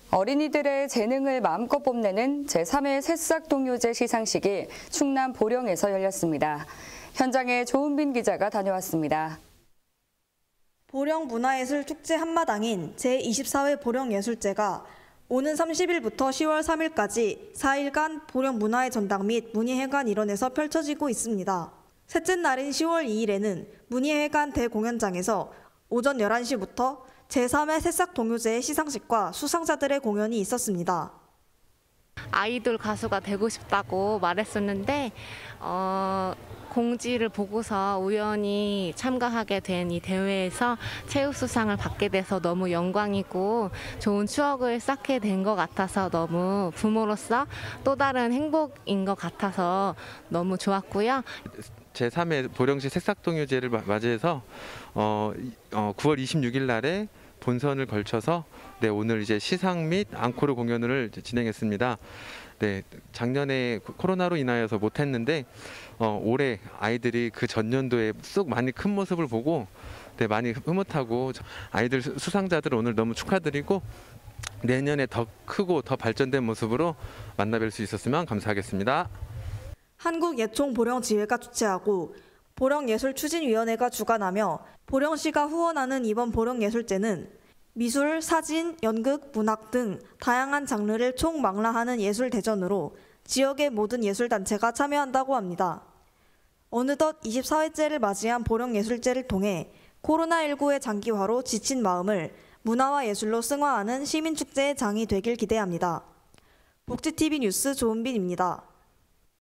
어린이들의 재능을 마음껏 뽐내는 제3회 새싹동요제 시상식이 충남 보령에서 열렸습니다. 현장에 조은빈 기자가 다녀왔습니다. 보령 문화예술축제 한마당인 제24회 보령예술제가 오는 30일부터 10월 3일까지 4일간 보령 문화의 전당 및 문희회관 일원에서 펼쳐지고 있습니다. 셋째 날인 10월 2일에는 문희회관 대공연장에서 오전 11시부터 제3회 새싹동요제의 시상식과 수상자들의 공연이 있었습니다. 아이돌 가수가 되고 싶다고 말했었는데 공지를 보고서 우연히 참가하게 된 이 대회에서 최우수상을 받게 돼서 너무 영광이고 좋은 추억을 쌓게 된 것 같아서 너무 부모로서 또 다른 행복인 것 같아서 너무 좋았고요. 제3회 보령시 새싹동요제를 맞이해서 9월 26일 날에 본선을 걸쳐서 오늘 이제 시상 및 앙코르 공연을 진행했습니다. 작년에 코로나로 인하여서 못했는데 올해 아이들이 그 전년도에 쑥 많이 큰 모습을 보고 많이 흐뭇하고 아이들 수상자들 오늘 너무 축하드리고 내년에 더 크고 더 발전된 모습으로 만나뵐 수 있었으면 감사하겠습니다. 한국예총보령지회가 주최하고 보령예술추진위원회가 주관하며 보령시가 후원하는 이번 보령예술제는 미술, 사진, 연극, 문학 등 다양한 장르를 총망라하는 예술대전으로 지역의 모든 예술단체가 참여한다고 합니다. 어느덧 24회째를 맞이한 보령예술제를 통해 코로나19의 장기화로 지친 마음을 문화와 예술로 승화하는 시민축제의 장이 되길 기대합니다. 복지TV 뉴스 조은빈입니다.